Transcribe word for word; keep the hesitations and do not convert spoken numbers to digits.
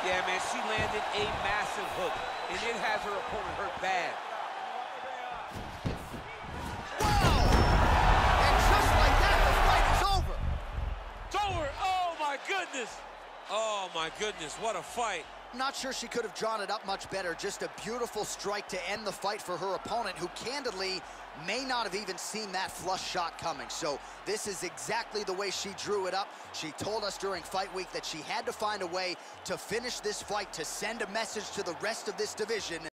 Yeah, man, she landed a massive hook, and it has her opponent hurt bad. Wow! And just like that, the fight is over. It's over! Oh, my goodness! Oh, my goodness, what a fight. I'm not sure she could have drawn it up much better. Just a beautiful strike to end the fight for her opponent, who candidly may not have even seen that flush shot coming. So this is exactly the way she drew it up. She told us during fight week that she had to find a way to finish this fight, to send a message to the rest of this division.